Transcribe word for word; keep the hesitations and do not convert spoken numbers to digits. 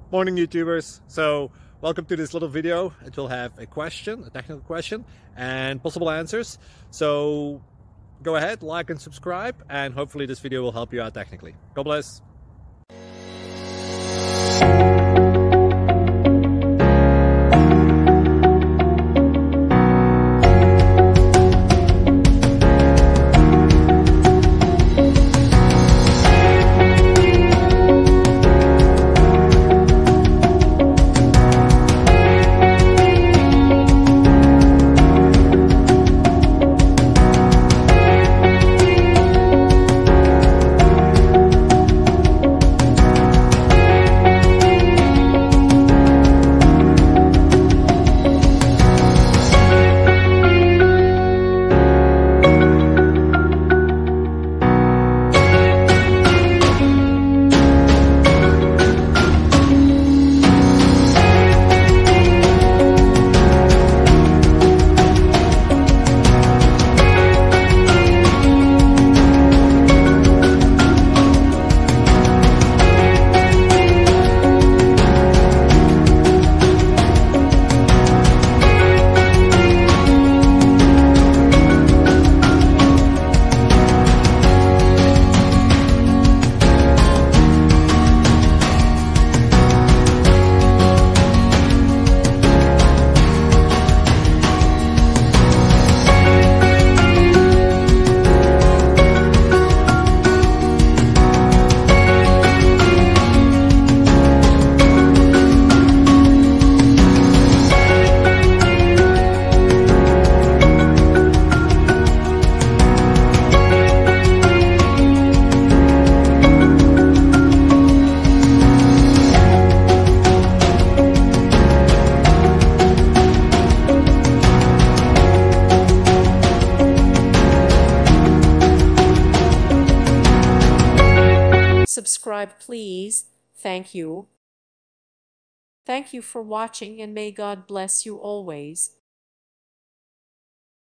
Morning YouTubers. So welcome to this little video. It will have a question, a technical question, and possible answers. So go ahead, like and subscribe, and hopefully this video will help you out technically. God bless. Subscribe, please. Thank you. Thank you for watching, and may God bless you always.